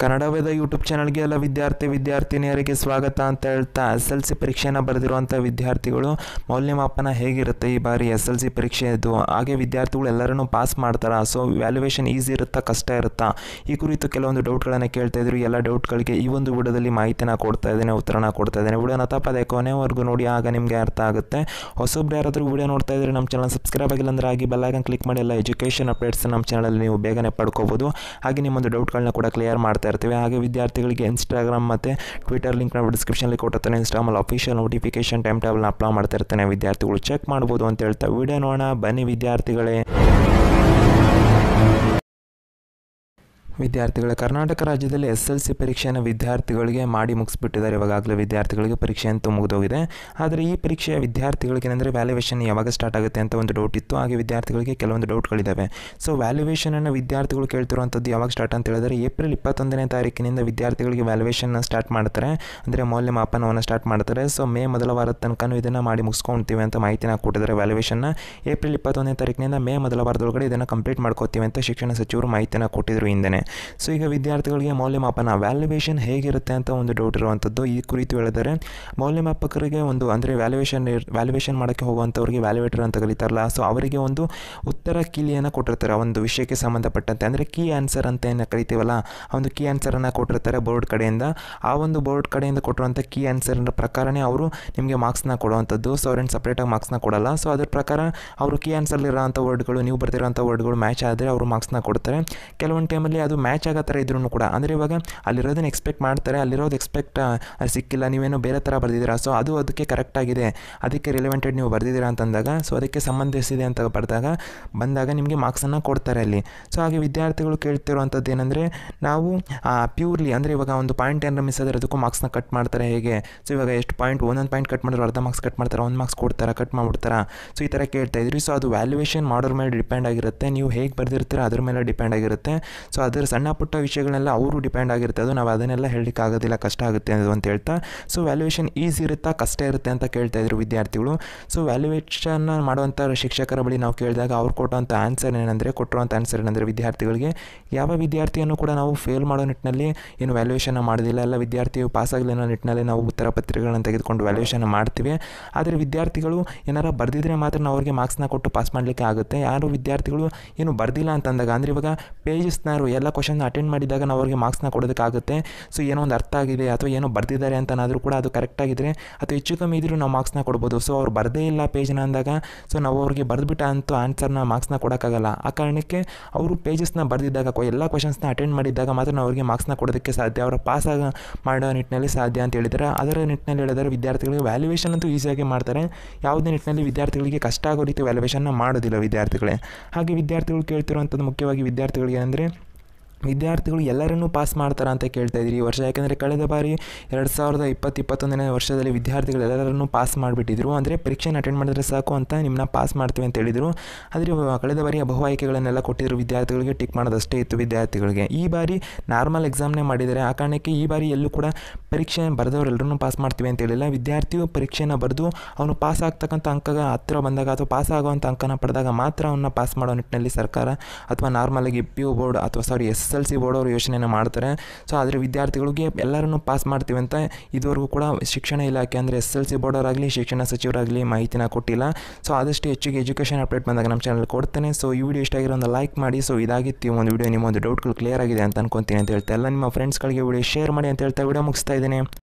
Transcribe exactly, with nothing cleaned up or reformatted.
ಕನ್ನಡ ವೇದ YouTube ಚಾನಲ್ಗೆ ಎಲ್ಲ ವಿದ್ಯಾರ್ಥಿ ವಿದ್ಯಾರ್ಥಿನಿಯರಿಗೆ ಸ್ವಾಗತ ಅಂತ ಹೇಳ್ತಾ ಎಸ್ ಎಲ್ ಸಿ ಪರೀಕ್ಷೆಯನ್ನು ಬರೆದಿರುವಂಥ ವಿದ್ಯಾರ್ಥಿಗಳು ಮೌಲ್ಯಮಾಪನ ಹೇಗಿರುತ್ತೆ ಈ ಬಾರಿ ಎಸ್ ಎಲ್ ಸಿ ಪರೀಕ್ಷೆಯದು, ಹಾಗೆ ವಿದ್ಯಾರ್ಥಿಗಳು ಎಲ್ಲರನ್ನೂ ಪಾಸ್ ಮಾಡ್ತಾರಾ, ಸೊ ವ್ಯಾಲ್ಯೂಯೇಷನ್ ಈಸಿ ಇರುತ್ತಾ ಕಷ್ಟ ಇರುತ್ತಾ, ಈ ಕುರಿತು ಕೆಲವೊಂದು ಡೌಟ್ಗಳನ್ನು ಕೇಳ್ತಾ ಇದ್ರು. ಎಲ್ಲ ಡೌಟ್ಗಳಿಗೆ ಈ ಒಂದು ವಿಡಿಯೋದಲ್ಲಿ ಮಾಹಿತಿನ ಕೊಡ್ತಾ ಇದ್ದೇನೆ, ಉತ್ತರನ ಕೊಡ್ತಾ ಇದ್ದೇನೆ. ವಿಡಿಯೋನ ತಪ್ಪದೆ ಕೊನೆವರೆಗೂ ನೋಡಿ, ಆಗ ನಿಮಗೆ ಅರ್ಥ ಆಗುತ್ತೆ. ಹೊಸಬ್ರು ಯಾರಾದರೂ ವಿಡಿಯೋ ನೋಡ್ತಾ ಇದ್ರೆ ನಮ್ಮ ಚಾನಲ್ ಸಬ್ಸ್ಕ್ರೈಬ್ ಆಗಿಲ್ಲ ಅಂದರೆ ಆಗಿ ಬೆಲ್ ಐಕಾನ್ ಕ್ಲಿಕ್ ಮಾಡಿ ಎಲ್ಲ ಎಜುಕೇಷನ್ ಅಪ್ಡೇಟ್ಸ್ ನಮ್ಮ ಚಾನಲಲ್ಲಿ ನೀವು ಬೇಗನೆ ಪಡ್ಕೋಬೋದು. ಹಾಗೆ ನಿಮ್ಮೊಂದು ಡೌಟ್ಗಳನ್ನ ಕೂಡ ಕ್ಲಿಯರ್ ಮಾಡ್ತಾ ಇರ್ತೀವಿ. ಹಾಗೆ ವಿದ್ಯಾರ್ಥಿಗಳಿಗೆ ಇನ್ಸ್ಟಾಗ್ರಾಮ್ ಮತ್ತು ಟ್ವಿಟರ್ ಲಿಂಕ್ ನಾವು ಡಿಸ್ಕ್ರಿಪ್ಷನಲ್ಲಿ ಕೊಟ್ಟಿರ್ತಾನೆ. ಇನ್ಸ್ಟಾಗ್ರಾಮಲ್ಲಿ ಅಫಿಷಿಯಲ್ ನೋಟಿಫಿಕೇಶನ್ ಟೈಮ್ ಟೇಬಲ್ನ ಅಪ್ಲೋಡ್ ಮಾಡ್ತಾ ಇರ್ತಾನೆ, ವಿದ್ಯಾರ್ಥಿಗಳು ಚೆಕ್ ಮಾಡ್ಬೋದು ಅಂತ ಹೇಳ್ತಾ ವಿಡಿಯೋ ನೋಡೋಣ ಬನ್ನಿ ವಿದ್ಯಾರ್ಥಿಗಳೇ. ವಿದ್ಯಾರ್ಥಿಗಳ ಕರ್ನಾಟಕ ರಾಜ್ಯದಲ್ಲಿ ಎಸ್ ಎಲ್ ಸಿ ಪರೀಕ್ಷೆಯನ್ನು ವಿದ್ಯಾರ್ಥಿಗಳಿಗೆ ಮಾಡಿ ಮುಗಿಸ್ಬಿಟ್ಟಿದ್ದಾರೆ. ಇವಾಗಲೇ ವಿದ್ಯಾರ್ಥಿಗಳಿಗೆ ಪರೀಕ್ಷೆ ಅಂತೂ ಮುಗಿದೋಗಿದೆ. ಆದರೆ ಈ ಪರೀಕ್ಷೆಯ ವಿದ್ಯಾರ್ಥಿಗಳಿಗೆ ಏನಂದರೆ ವ್ಯಾಲ್ಯೂಯೇಷನ್ ಯಾವಾಗ ಸ್ಟಾರ್ಟ್ ಆಗುತ್ತೆ ಅಂತ ಒಂದು ಡೌಟ್ ಇತ್ತು. ಹಾಗೆ ವಿದ್ಯಾರ್ಥಿಗಳಿಗೆ ಕೆಲವೊಂದು ಡೌಟ್ಗಳಿದ್ದಾವೆ. ಸೊ ವ್ಯಾಲ್ಯೂಯೇಷನನ್ನು ವಿದ್ಯಾರ್ಥಿಗಳು ಕೇಳ್ತಿರುವಂಥದ್ದು ಯಾವಾಗ ಸ್ಟಾರ್ಟ್ ಅಂತ ಹೇಳಿದರೆ ಏಪ್ರಿಲ್ ಇಪ್ಪತ್ತೊಂದನೇ ತಾರೀಕಿನಿಂದ ವಿದ್ಯಾರ್ಥಿಗಳಿಗೆ ವ್ಯಾಲ್ಯೂಯೇಷನ್ನ ಸ್ಟಾರ್ಟ್ ಮಾಡ್ತಾರೆ, ಅಂದರೆ ಮೌಲ್ಯಮಾಪನವನ್ನು ಸ್ಟಾರ್ಟ್ ಮಾಡ್ತಾರೆ. ಸೊ ಮೇ ಮೊದಲ ವಾರದ ತನಕ ಇದನ್ನು ಮಾಡಿ ಮುಗಿಸ್ಕೊಳ್ತೀವಿ ಅಂತ ಮಾಹಿತಿನ ಕೊಟ್ಟಿದ್ದಾರೆ. ವ್ಯಾಲ್ಯೂಯೇಷನ್ನ ಏಪ್ರಿಲ್ ಇಪ್ಪತ್ತೊಂದನೇ ತಾರೀಕಿನಿಂದ ಮೇ ಮೊದಲ ವಾರದೊಳಗಡೆ ಇದನ್ನು ಕಂಪ್ಲೀಟ್ ಮಾಡ್ಕೋತೀವಿ ಅಂತ ಶಿಕ್ಷಣ ಸಚಿವರು ಮಾಹಿತಿನ ಕೊಟ್ಟಿದ್ರು ಹಿಂದೆ. ಸೊ ಈಗ ವಿದ್ಯಾರ್ಥಿಗಳಿಗೆ ಮೌಲ್ಯಮಾಪನ ವ್ಯಾಲ್ಯೂಯೇಷನ್ ಹೇಗಿರುತ್ತೆ ಅಂತ ಒಂದು ಡೌಟ್ ಇರುವಂಥದ್ದು. ಈ ಕುರಿತು ಹೇಳಿದರೆ ಮೌಲ್ಯಮಾಪಕರಿಗೆ ಒಂದು ಅಂದರೆ ವ್ಯಾಲ್ಯೂಯೇಷನ್ ವ್ಯಾಲ್ಯೂಯೇಷನ್ ಮಾಡೋಕ್ಕೆ ಹೋಗುವಂಥವ್ರಿಗೆ ವ್ಯಾಲ್ಯೂಯೇಟರ್ ಅಂತ ಕರೀತಾರಲ್ಲ, ಸೊ ಅವರಿಗೆ ಒಂದು ಉತ್ತರ ಕೀಲಿಯನ್ನು ಕೊಟ್ಟಿರ್ತಾರೆ ಒಂದು ವಿಷಯಕ್ಕೆ ಸಂಬಂಧಪಟ್ಟಂತೆ, ಅಂದರೆ ಕೀ ಆನ್ಸರ್ ಅಂತ ಏನು ಕರಿತೀವಲ್ಲ, ಆ ಒಂದು ಕೀ ಆನ್ಸರನ್ನು ಕೊಟ್ಟಿರ್ತಾರೆ ಬೋರ್ಡ್ ಕಡೆಯಿಂದ. ಆ ಒಂದು ಬೋರ್ಡ್ ಕಡೆಯಿಂದ ಕೊಟ್ಟಿರುವಂಥ ಕೀ ಆನ್ಸರ್ ಪ್ರಕಾರನೇ ಅವರು ನಿಮಗೆ ಮಾರ್ಕ್ಸ್ನ ಕೊಡುವಂಥದ್ದು. ಸೊ ಅವ್ರೇನು ಸಪ್ರೇಟಾಗಿ ಮಾರ್ಕ್ಸ್ನ ಕೊಡಲ್ಲ. ಸೊ ಅದ್ರ ಪ್ರಕಾರ ಅವರು ಕೀ ಆನ್ಸರ್ಲಿರೋಂಥ ವರ್ಡ್ಗಳು, ನೀವು ಬರ್ತಿರೋಂಥ ವರ್ಡ್ಗಳು ಮ್ಯಾಚ್ ಆದರೆ ಅವರು ಮಾರ್ಕ್ಸ್ನ ಕೊಡ್ತಾರೆ. ಕೆಲವೊಂದು ಟೈಮಲ್ಲಿ ಅದು ಮ್ಯಾಚ್ ಆಗೋ ಥರ ಇದ್ರೂ ಕೂಡ, ಅಂದರೆ ಇವಾಗ ಅಲ್ಲಿರೋದನ್ನ ಎಕ್ಸ್ಪೆಕ್ಟ್ ಮಾಡ್ತಾರೆ, ಅಲ್ಲಿರೋದು ಎಕ್ಸ್ಪೆಕ್ಟ್ ಸಿಕ್ಕಿಲ್ಲ, ನೀವೇನೋ ಬೇರೆ ಥರ ಬರೆದಿದ್ದೀರಾ, ಸೊ ಅದು ಅದಕ್ಕೆ ಕರೆಕ್ಟಾಗಿದೆ, ಅದಕ್ಕೆ ರಿಲೆವೆಂಟೆಡ್ ನೀವು ಬರೆದಿದ್ದೀರಾ ಅಂತಂದಾಗ, ಸೊ ಅದಕ್ಕೆ ಸಂಬಂಧಿಸಿದೆ ಅಂತ ಬರೆದಾಗ ಬಂದಾಗ ನಿಮಗೆ ಮಾರ್ಕ್ಸನ್ನು ಕೊಡ್ತಾರೆ ಅಲ್ಲಿ. ಸೊ ಹಾಗೆ ವಿದ್ಯಾರ್ಥಿಗಳು ಕೇಳ್ತಿರುವಂಥದ್ದು ಏನಂದರೆ ನಾವು ಪ್ಯೂರ್ಲಿ ಅಂದರೆ ಇವಾಗ ಒಂದು ಪಾಯಿಂಟ್ ಏನಾರು ಮಿಸ್ ಆದರೆ ಅದಕ್ಕೂ ಮಾರ್ಕ್ಸ್ನ ಕಟ್ ಮಾಡ್ತಾರೆ ಹೇಗೆ, ಸೊ ಇವಾಗ ಎಷ್ಟು ಪಾಯಿಂಟ್ ಒಂದೊಂದು ಪಾಯಿಂಟ್ ಕಟ್ ಮಾಡಿದ್ರು ಅರ್ಧ ಮಾರ್ಕ್ಸ್ ಕಟ್ ಮಾಡ್ತಾರೆ, ಒಂದು ಮಾರ್ಕ್ಸ್ ಕೊಡ್ತಾರೆ, ಕಟ್ ಮಾಡಿಬಿಡ್ತಾರೆ. ಸೊ ಈ ಥರ ಕೇಳ್ತಾ ಇದ್ರಿ. ಸೊ ಅದು ವ್ಯಾಲ್ಯೂಯೇಷನ್ ಮಾಡೋರ ಮೇಲೆ ಡಿಪೆಂಡ್ ಆಗಿರುತ್ತೆ, ನೀವು ಹೇಗೆ ಬರೆದಿರ್ತೀರ ಅದ್ರ ಮೇಲೆ ಡಿಪೆಂಡ್ ಆಗಿರುತ್ತೆ. ಸೊ ಅದರ ಸಣ್ಣ ಪುಟ್ಟ ವಿಷಯಗಳನ್ನೆಲ್ಲ ಅವರು ಡಿಪೆಂಡ್ ಆಗಿರುತ್ತೆ, ಅದು ನಾವು ಅದನ್ನೆಲ್ಲ ಹೇಳಲಿಕ್ಕೆ ಆಗೋದಿಲ್ಲ, ಕಷ್ಟ ಆಗುತ್ತೆ ಅದು ಅಂತ ಹೇಳ್ತಾ. ಸೊ ವ್ಯಾಲ್ಯೂಯೇಷನ್ ಈಸಿ ಇರುತ್ತಾ ಕಷ್ಟ ಇರುತ್ತೆ ಅಂತ ಕೇಳ್ತಾ ಇದ್ರು ವಿದ್ಯಾರ್ಥಿಗಳು. ಸೊ ವ್ಯಾಲ್ಯೂಯೇಷನ್ ಮಾಡುವಂಥ ಶಿಕ್ಷಕರ ಬಳಿ ನಾವು ಕೇಳಿದಾಗ ಅವ್ರು ಕೊಟ್ಟುವಂಥ ಆನ್ಸರ್ ಏನಂದರೆ ಕೊಟ್ಟಿರುವಂಥ ಆನ್ಸರ್ ಏನಂದರೆ ವಿದ್ಯಾರ್ಥಿಗಳಿಗೆ ಯಾವ ವಿದ್ಯಾರ್ಥಿಯನ್ನು ಕೂಡ ನಾವು ಫೇಲ್ ಮಾಡೋ ನಿಟ್ಟಿನಲ್ಲಿ ಏನು ವ್ಯಾಲ್ಯೂಯೇಷನ್ ಮಾಡೋದಿಲ್ಲ, ಎಲ್ಲ ವಿದ್ಯಾರ್ಥಿಯು ಪಾಸ್ ಆಗಲಿ ಅನ್ನೋ ನಿಟ್ಟಿನಲ್ಲಿ ನಾವು ಉತ್ತರ ಪತ್ರಿಕೆಗಳನ್ನು ತೆಗೆದುಕೊಂಡು ವ್ಯಾಲ್ಯೂಯೇಷನ್ ಮಾಡ್ತೀವಿ. ಆದರೆ ವಿದ್ಯಾರ್ಥಿಗಳು ಏನಾರು ಬರೆದಿದ್ರೆ ಮಾತ್ರ ನಾವು ಅವ್ರಿಗೆ ಮಾರ್ಕ್ಸ್ನ ಕೊಟ್ಟು ಪಾಸ್ ಮಾಡಲಿಕ್ಕೆ ಆಗುತ್ತೆ. ಯಾರು ವಿದ್ಯಾರ್ಥಿಗಳು ಏನು ಬರೆದಿಲ್ಲ ಅಂತಂದಾಗ, ಅಂದರೆ ಇವಾಗ ಪೇಜಸ್ನಾರು ಎಲ್ಲ ಕ್ವಶನ್ ಅಟೆಂಡ್ ಮಾಡಿದಾಗ ನಾವು ಅವ್ರಿಗೆ ಮಾರ್ಕ್ಸ್ನ ಕೊಡೋದಕ್ಕಾಗುತ್ತೆ. ಸೊ ಏನೋ ಒಂದು ಅರ್ಥ ಆಗಿದೆ ಅಥವಾ ಏನೋ ಬರೆದಿದ್ದಾರೆ ಅಂತನಾದರೂ ಕೂಡ ಅದು ಕರೆಕ್ಟಾಗಿದ್ದರೆ ಅಥವಾ ಹೆಚ್ಚು ಕಮ್ಮಿ ಇದ್ದರೂ ನಾವು ಮಾರ್ಕ್ಸ್ನ ಕೊಡ್ಬೋದು. ಸೊ ಅವ್ರು ಬರದೇ ಇಲ್ಲ ಪೇಜ್ನ ಅಂದಾಗ ಸೊ ನಾವು ಅವ್ರಿಗೆ ಬರೆದ್ಬಿಟ್ಟ ಅಂತೂ ಆನ್ಸರ್ನ ಮಾರ್ಕ್ಸ್ನ ಕೊಡೋಕ್ಕಾಗಲ್ಲ. ಆ ಕಾರಣಕ್ಕೆ ಅವರು ಪೇಜಸ್ನ ಬರೆದಿದ್ದಾಗ ಎಲ್ಲ ಕ್ವಶನ್ಸ್ನ ಅಟೆಂಡ್ ಮಾಡಿದ್ದಾಗ ಮಾತ್ರ ನಾವು ಅವ್ರಿಗೆ ಮಾರ್ಕ್ಸ್ನ ಕೊಡೋದಕ್ಕೆ ಸಾಧ್ಯ, ಅವರ ಪಾಸ್ ಆಗ ಮಾಡೋ ನಿಟ್ಟಿನಲ್ಲಿ ಸಾಧ್ಯ ಅಂತ ಹೇಳಿದರೆ. ಅದರ ನಿಟ್ಟಿನಲ್ಲಿ ಹೇಳಿದರೆ ವಿದ್ಯಾರ್ಥಿಗಳಿಗೆ ವ್ಯಾಲ್ಯೂಯೇಷನ್ ಅಂತೂ ಈಸಿಯಾಗಿ ಮಾಡ್ತಾರೆ, ಯಾವುದೇ ನಿಟ್ಟಿನಲ್ಲಿ ವಿದ್ಯಾರ್ಥಿಗಳಿಗೆ ಕಷ್ಟ ಆಗೋ ರೀತಿ ವ್ಯಾಲ್ಯೂಯೇಷನ್ನ ಮಾಡೋದಿಲ್ಲ ವಿದ್ಯಾರ್ಥಿಗಳೇ. ಹಾಗೆ ವಿದ್ಯಾರ್ಥಿಗಳು ಕೇಳ್ತಿರುವಂಥದ್ದು ಮುಖ್ಯವಾಗಿ ವಿದ್ಯಾರ್ಥಿಗಳಿಗೆ ಅಂದರೆ ವಿದ್ಯಾರ್ಥಿಗಳು ಎಲ್ಲರನ್ನೂ ಪಾಸ್ ಮಾಡ್ತಾರೆ ಅಂತ ಕೇಳ್ತಾ ಇದ್ರಿ ಈ ವರ್ಷ. ಯಾಕೆಂದರೆ ಕಳೆದ ಬಾರಿ ಎರಡು ಸಾವಿರದ ಇಪ್ಪತ್ತು ಇಪ್ಪತ್ತೊಂದನೇ ವರ್ಷದಲ್ಲಿ ವಿದ್ಯಾರ್ಥಿಗಳು ಎಲ್ಲರನ್ನೂ ಪಾಸ್ ಮಾಡಿಬಿಟ್ಟಿದ್ರು, ಅಂದರೆ ಪರೀಕ್ಷೆನ ಅಟೆಂಡ್ ಮಾಡಿದ್ರೆ ಸಾಕು ಅಂತ ನಿಮ್ಮನ್ನ ಪಾಸ್ ಮಾಡ್ತೀವಿ ಅಂತ ಹೇಳಿದರು. ಆದರೆ ಕಳೆದ ಬಾರಿಯ ಬಹು ಆಯ್ಕೆಗಳನ್ನೆಲ್ಲ ಕೊಟ್ಟಿದ್ರು ವಿದ್ಯಾರ್ಥಿಗಳಿಗೆ, ಟಿಕ್ ಮಾಡೋದಷ್ಟೇ ಇತ್ತು ವಿದ್ಯಾರ್ಥಿಗಳಿಗೆ. ಈ ಬಾರಿ ನಾರ್ಮಲ್ ಎಕ್ಸಾಮ್ನೇ ಮಾಡಿದ್ದಾರೆ. ಆ ಕಾರಣಕ್ಕೆ ಈ ಬಾರಿ ಎಲ್ಲೂ ಕೂಡ ಪರೀಕ್ಷೆ ಬರೆದವರೆಲ್ಲರೂ ಪಾಸ್ ಮಾಡ್ತೀವಿ ಅಂತ ಹೇಳಿಲ್ಲ. ವಿದ್ಯಾರ್ಥಿಯು ಪರೀಕ್ಷೆನ ಬರೆದು ಅವನು ಪಾಸ್ ಆಗ್ತಕ್ಕಂಥ ಅಂಕ ಹತ್ತಿರ ಬಂದಾಗ ಅಥವಾ ಪಾಸ್ ಆಗುವಂಥ ಅಂಕನ ಪಡೆದಾಗ ಮಾತ್ರ ಅವನ್ನ ಪಾಸ್ ಮಾಡೋ ನಿಟ್ಟಿನಲ್ಲಿ ಸರ್ಕಾರ ಅಥವಾ ನಾರ್ಮಲಾಗಿ ಪಿ ಯು ಬೋರ್ಡ್ ಅಥವಾ sorry S S L C board ಅವರು ಯೋಚನೆಯನ್ನು ಮಾಡ್ತಾರೆ. ಸೊ ಆದರೆ ವಿದ್ಯಾರ್ಥಿಗಳಿಗೆ ಎಲ್ಲರನ್ನೂ ಪಾಸ್ ಮಾಡ್ತೀವಿ ಅಂತ ಇದುವರೆಗೂ ಕೂಡ ಶಿಕ್ಷಣ ಇಲಾಖೆ ಅಂದರೆ ಎಸ್ ಎಲ್ ಸಿ ಬೋರ್ಡ್ ಅವರಾಗಲಿ ಶಿಕ್ಷಣ ಸಚಿವರಾಗಲಿ ಮಾಹಿತಿನ ಕೊಟ್ಟಿಲ್ಲ. ಸೊ ಆದಷ್ಟು ಹೆಚ್ಚಿಗೆ ಎಜುಕೇಷನ್ ಅಪ್ಡೇಟ್ ಬಂದಾಗ ನಮ್ಮ ಚಾನಲ್ ಕೊಡ್ತೇನೆ. ಸೊ ಈ ವಿಡಿಯೋ ಇಷ್ಟ ಆಗಿರೋ ಒಂದು ಲೈಕ್ ಮಾಡಿ. ಸೊ ಇದಾಗಿತ್ತು ಈ ಒಂದು ವಿಡಿಯೋ, ನಿಮ್ಮ ಒಂದು ಡೌಟ್ಗಳು ಕ್ಲಿಯರ್ ಆಗಿದೆ ಅಂತ ಅನ್ಕೊತೀನಿ ಅಂತ ಹೇಳ್ತಾ ಎಲ್ಲ ನಿಮ್ಮ ಫ್ರೆಂಡ್ಸ್ಗಳಿಗೆ ವಿಡಿಯೋ ಶೇರ್ ಮಾಡಿ ಅಂತ ಹೇಳ್ತಾ ವಿಡಿಯೋ ಮುಗಿಸ್ತಾ ಇದ್ದೇನೆ.